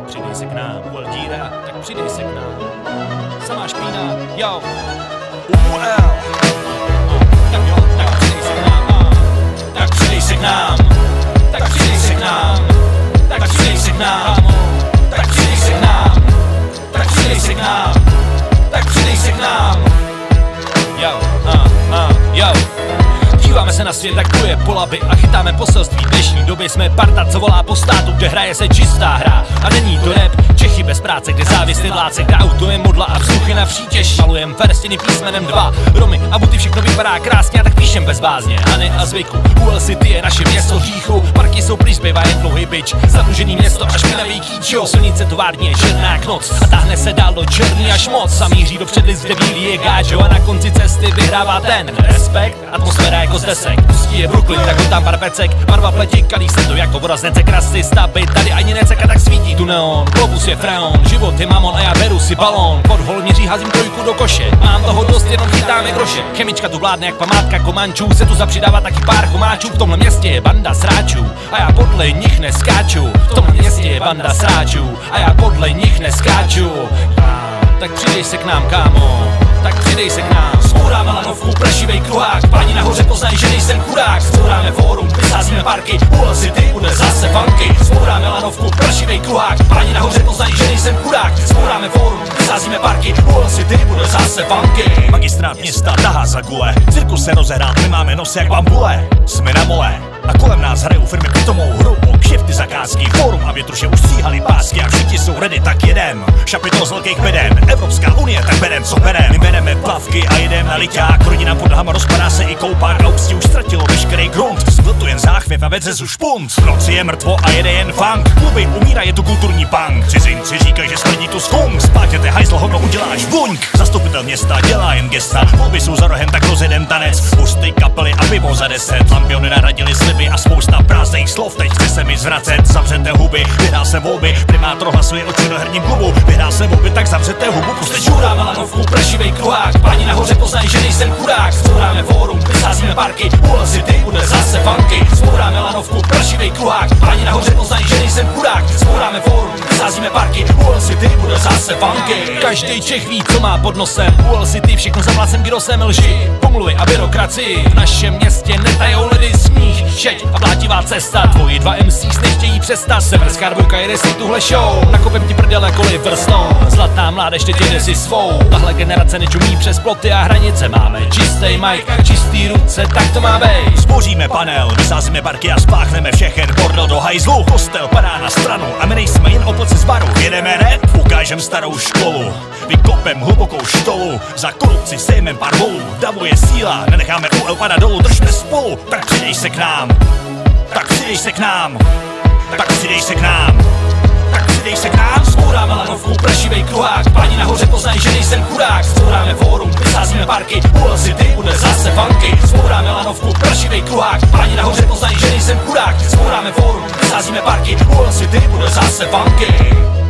přidej se k nám. UL díra, tak přidej se k nám. Samá špína, jo. UL. Tak jo, tak přidej se k nám. Tak přidej se k nám. Tak přidej se k nám. Tak přidej se k nám. Tak přidej se k nám. Tak přidej se k nám. Tak přidej se k nám. Jo, jo. Díváme se na svět, jak pluje po laby a chytáme poselství. V dnešní době jsme parta, co volá po státu, kde hraje se čistá hra. A není to rap, Čechy bez práce, kde závisty vládce, kde auto je modla a vzduchy na přítěž. Malujem verstěny písmenem 2, Romy a buty, všechno vypadá krásně a tak píšem bez bázně. A ne a zvyku, UL City je naše město hříchu, parky jsou pryč, zbývá jen dlouhý bič. Zadlužený město až špinavý kýčo, silnice tovární je černá k noc a táhne se dál do černý až moc. A míří do předlic, kde bílý je gáčo a na konci cesty vyhrává ten respekt. Atmosféra jako z desek, pustí je Brooklyn, tak tam pár pecek, barva pleti, kalí se to jako voda z necek, rasy, stavby, tady ani necek a tak svítí tu neon. Globus je freon, život je mamon a já beru si balón, pod hol měří, házím trojku do koše, mám toho dost, jenom chytáme groše. Chemička tu vládne jak památka komančů, se tu zapřidává taky pár chomáčů, v tomhle městě je banda sráčů a já podle nich neskáču, v tomhle městě je banda sráčů a já podle nich neskáču. Tak přidej se k nám, kámo, tak přidej se k nám. Zbouráme lanovku, plešivej kruhák, páni nahoře poznají, že nejsem chudák. Zbouráme fórum, vysázíme parky, UL City bude zase funky. Zbouráme lanovku, plešivej kruhák, páni nahoře poznají, že nejsem chudák. Zbouráme fórum, vysázíme parky, UL City bude zase funky. Magistrát města tahá za gule, cirkus se rozehrál, my máme nos jak bambule. Jsme na mole a kolem nás hrajou firmy pitomou hru o kšefty, zakázky, fórum a větru, že už stříhali pásky a všichni jsou ready, tak jedem. Šapito z velkých beden, Evropská unie, tak berem, co berem. My bereme plavky a jedem na liťák, rodina pod nohama rozpadá se i koupák a obcí už ztratilo veškerý grunt. Zbyl tu jen záchvěv a vece su špunt, v noci je mrtvo a jede jen funk. Kluby umírá, je tu kulturní punk, cizinci říkají, že smrdí tu skunk. Spátěte hajzl, hodno uděláš buňk. Zastupitel města dělá jen gesta, volby jsou za rohem, tak rozjedem tanec. Pusty, kapely a pivo za 10, lampiony nahradili sliby a spousta prázdných slov, teď chce se mi zvracet. Zavřete huby, vyhrál jsem volby, primátor hlasuje o činoherním klubu. Vyhrál jsem volby, tak zavřete hubu, puste Žuráme lanovku, plešivej kruhák, páni nahoře poznají, že nejsem chudák. Zbouráme fórum, vysázíme parky, UL City bude zase funky. Zbouráme lanovku, plešivej kruhák, páni nahoře poznají, že nejsem chudák. Zbouráme fórum, vysázíme parky, UL City bude zase funky. Každý Čech ví, co má pod nosem, UL City všechno zaplacem kdosem, lži, pomluvy a byrokracii. V našem městě netajou lidi, smích, šeť a blátivá cesta. Tvoji dva MCs nechtějí přestat, severská dvojka jede si tuhle show. Nakopem ti prdele jako Liver Stone, zlatá mládež teď jede si svou. Tahle generace nečumí přes ploty a hranice, máme čistý mic, čistý ruce, tak to má být. Zboříme panel, vysázíme parky a spáchneme všechen bordel do hajzlu. Kostel padá na stranu a my nejsme jen oplci z baru. Jedeme rap, ukážem starou školu, vykopem hlubokou štolu, za korupci sejmem pár volů. Davu je síla, nenecháme UL padat dolů, držme spolu, tak přidej se k nám. Tak přidej se k nám. Tak přidej se k nám. Tak přidej se k nám. Zbouráme lanovku, plešivej kruhák, páni nahoře poznají, že nejsem chudák. Zbouráme fórum, vysázíme parky, UL City bude zase funky. Zbouráme lanovku, plešivej kruhák, páni nahoře poznají, že nejsem chudák. Zbouráme fórum, vysázíme parky, UL City bude zase funky.